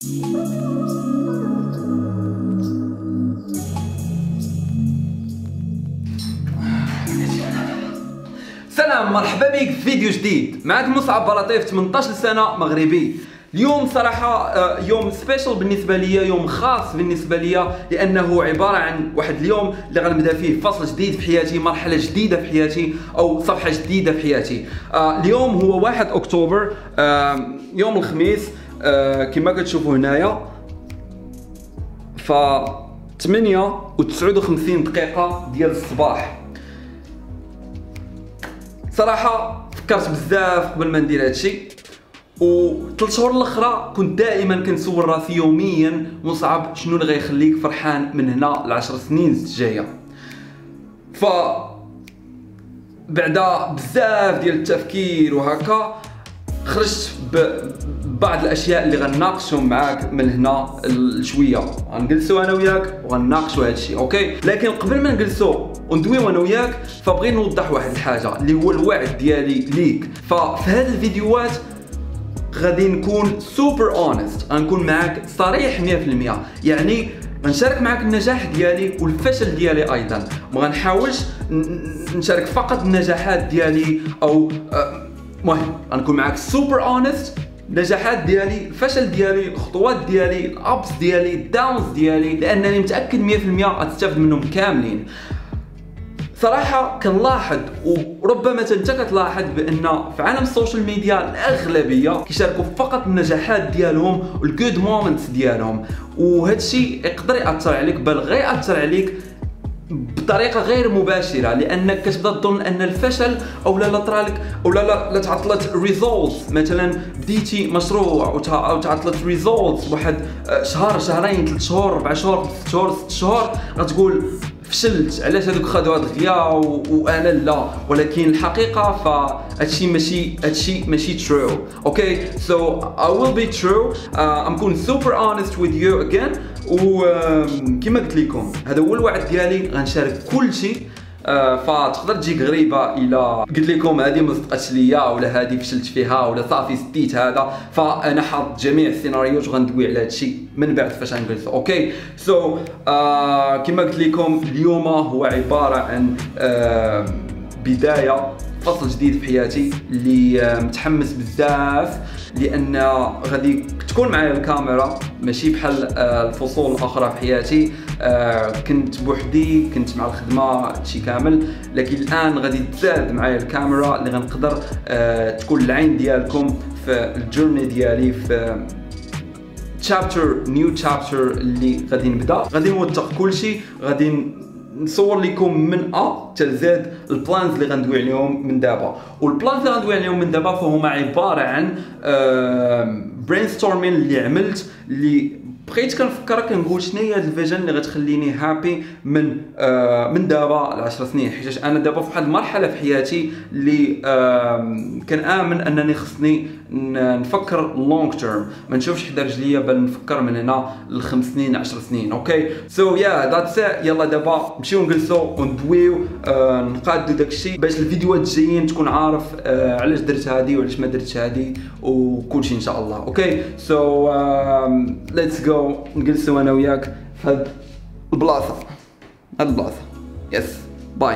سلام، مرحبا بك في فيديو جديد. معك مصعب بلاطيف، 18 سنة، مغربي. اليوم صراحة يوم سبيشال بالنسبة لي، يوم خاص بالنسبة لي، لأنه عبارة عن واحد اليوم اللي غنبدا فيه فصل جديد في حياتي، مرحلة جديدة في حياتي، أو صفحة جديدة في حياتي. اليوم هو 1 أكتوبر، يوم الخميس. كما كتشوفوا هنايا ف 8:59 دقيقة ديال الصباح. صراحة فكرت بزاف قبل ما ندير هادشي، و 3 شهور الاخرى كنت دائما كنسول راسي يوميا: مصعب، شنو اللي غيخليك فرحان من هنا ل10 سنين الجايه؟ ف بعد بزاف ديال التفكير وهكا خرجت ببعض الاشياء اللي غنناقشهم معاك من هنا لشويه. غنجلسوا انا وياك وغنناقشوا هادشي، اوكي؟ لكن قبل ما نجلسوا وندويو انا وياك، فبغيت نوضح واحد الحاجه اللي هو الوعد ديالي ليك. ففي هاد الفيديوهات غادي نكون سوبر اونست، غنكون معاك صريح 100%. يعني غنشارك معاك النجاح ديالي والفشل ديالي ايضا، ما غنحاولش نشارك فقط النجاحات ديالي او المهم غنكون معاك سوبر اونست. النجاحات ديالي، الفشل ديالي، الخطوات ديالي، الابس ديالي، الداونز ديالي، لانني متاكد 100% غتستافد منهم كاملين. صراحة كنلاحظ، وربما انت كتلاحظ، بان في عالم السوشيال ميديا الاغلبية كيشاركوا فقط النجاحات ديالهم والجود مومنتس ديالهم، وهذا الشيء يقدر ياثر عليك، بل غيأثر عليك بطريقه غير مباشره، لانك كتبدا تظن ان الفشل او لا طرالك او لا تعطلت ريزولتس. مثلا بديتي مشروع او تعطلت ريزولتس واحد شهر، شهرين، 3 شهور، 4 شهور، 5 شهور، 6 شهور، غتقول فشلت، علاش هذوك خدوا هاد الغيا وانا لا. ولكن الحقيقه فهادشي ماشي true. اوكي، so I will be true. غنكون super honest with you again. وكما قلت لكم هذا هو الوعد ديالي، غنشارك كل شيء. فتقدر تجيك غريبه الا قلت لكم هذه ما صدقتش ليا، ولا هذه فشلت فيها، ولا صافي سديت هذا. فانا حاط جميع السيناريوهات وغندوي على هذا الشيء من بعد فاش غنجلس. اوكي، سو كما قلت لكم اليوم هو عباره عن بدايه فصل جديد في حياتي اللي متحمس بزاف، لان غادي تكون معايا الكاميرا، ماشي بحال الفصول الاخرى في حياتي. كنت بوحدي، كنت مع الخدمه، هادشي كامل، لكن الان غادي تزاد معايا الكاميرا اللي غنقدر تكون العين ديالكم في الجورني ديالي، في نيو تشابتر اللي غادي نبدا. غادي نوثق كل شيء، غادي نصور لكم من حتى لزاد البلانز اللي غندوي عليهم من دابا. والبلانز اللي غندوي عليهم من دابا فهما عباره عن برين ستورمين اللي عملت، اللي بقيت كنفكر كنقول شنو هي هاد الفيجن اللي غتخليني هابي من دابا ل 10 سنين. حيت انا دابا في واحد المرحله في حياتي اللي كنآمن انني خصني نفكر لونغ تيرم، ما نشوفش حدا رجليا، بل نفكر من هنا ل5 سنين 10 سنين. اوكي، سو يا ذاتس ات. يلا دابا نمشيو نجلسو وندويو، نقادو داكشي باش الفيديوهات الجايين تكون عارف علاش درت هادي وعلاش ما درتش هادي وكلشي ان شاء الله. اوكي، سو ليتس جو نجلسوا انا وياك في هاد البلاصه. يس، باي.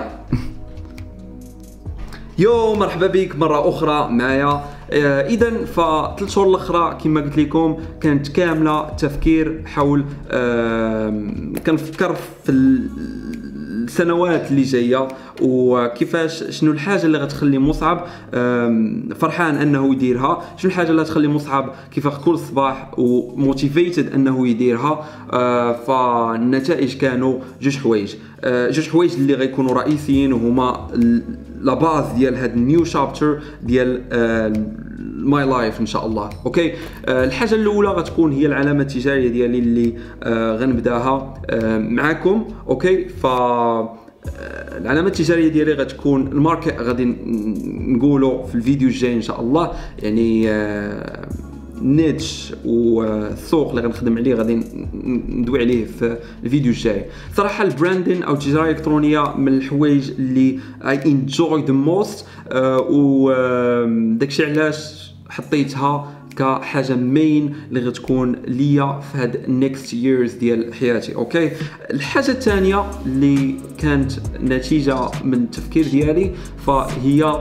يو مرحبا بك مره اخرى معايا. اذا ف3 شهور الاخرى كما قلت لكم كانت كامله تفكير حول كنفكر في السنوات اللي جايه، وكيفاش شنو الحاجه اللي غتخلي مصعب فرحان انه يديرها، شنو الحاجه اللي غتخلي مصعب كيفاش كل صباح وموتيفيتد انه يديرها. فالنتائج كانوا جوج حوايج اللي غيكونوا رئيسيين، وهما لا باز ديال هاد النيو شابتر ديال ماي لايف ان شاء الله. اوكي، الحاجه الاولى غتكون هي العلامه التجاريه ديالي اللي غنبداها معكم. اوكي، ف العلامه التجاريه ديالي غتكون الماركت، غادي نقولوا في الفيديو الجاي ان شاء الله. يعني النيتش والسوق اللي غنخدم عليه غادي ندوي عليه في الفيديو الجاي. صراحه البراندين او التجاره الالكترونيه من الحوايج اللي اي انجوي ذا موست، وداكشي علاش حطيتها كحاجه مين اللي غتكون ليا في هاد next years ديال حياتي. اوكي، الحاجه الثانيه اللي كانت نتيجه من التفكير ديالي فهي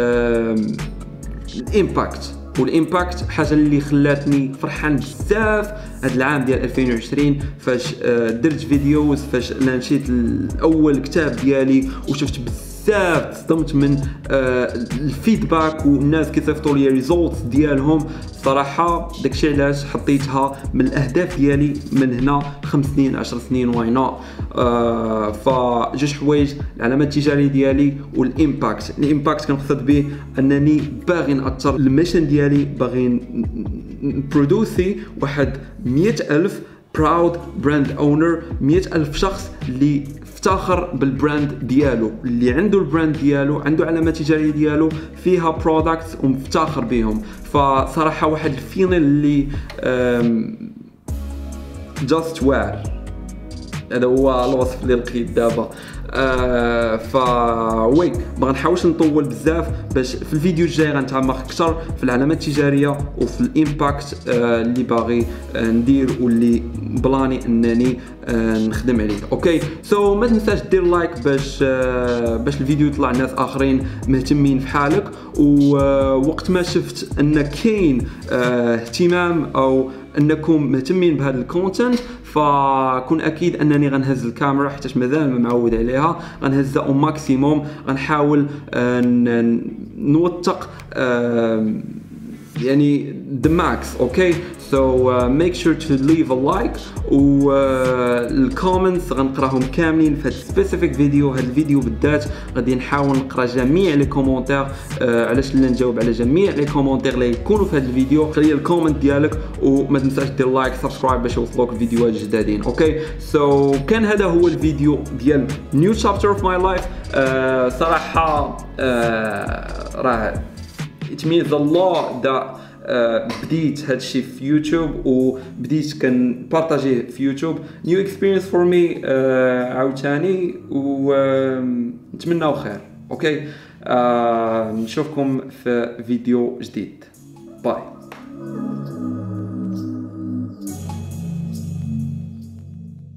الامباكت. والامباكت حاجه اللي خلاتني فرحان بزاف هذا العام ديال 2020 فاش درت فيديوز، فاش انا مشيت الاول كتاب ديالي وشفت بزاف تصدمت من الفيدباك والناس كيصيفطوا لي ريزولتس ديالهم. صراحه داكشي علاش حطيتها من الاهداف ديالي من هنا 5 سنين 10 سنين واي نوت. فجوج حوايج: العلامه التجاريه ديالي والامباكت. الامباكت كنقصد به انني باغي ناثر الميشن ديالي، باغي نبرودوسي واحد 100,000 براود براند اونر، 100,000 شخص اللي افتخر بالبراند ديالو، اللي عنده البراند ديالو، عنده علامه تجاريه ديالو فيها برودكتس ومفتخر بهم. فصراحه واحد الفينل اللي جاست واعر. هذا هو الوصف اللي لقيت دابا. فوي ما غنحاولش نطول بزاف باش في الفيديو الجاي غنتعمق اكثر في العلامات التجاريه وفي الامباكت اللي باغي ندير واللي بلاني انني نخدم عليه. اوكي، سو ما تنساش دير لايك باش الفيديو يطلع ناس اخرين مهتمين في حالك. ووقت ما شفت ان كاين اهتمام او انكم مهتمين بهذا الكونتنت فكون اكيد انني غنهز الكاميرا حيت مازال ما معود عليها، غنهزها او ماكسيموم، غنحاول نوثق يعني the max. اوكي، so make sure to leave a like والكومنتس غنقراهم كاملين في هذا سبيسيفيك فيديو. هذا الفيديو بالذات غادي نحاول نقرا جميع لي كومونتير. علاش لا نجاوب على جميع لي كومونتير اللي يكونوا في هذا الفيديو. خلي الكومنت ديالك وما تنساش دير لايك سبسكرايب باش يوصلوك الفيديوهات الجدادين. اوكي، سو كان هذا هو الفيديو ديال نيو شابتر اوف ماي لايف. صراحه راه it means a lot that بديت هادشي في يوتيوب وبديت كنبارطاجيه في يوتيوب. نيو اكسبيرينس فور مي عاوتاني ونتمناو خير. اوكي، نشوفكم في فيديو جديد. باي.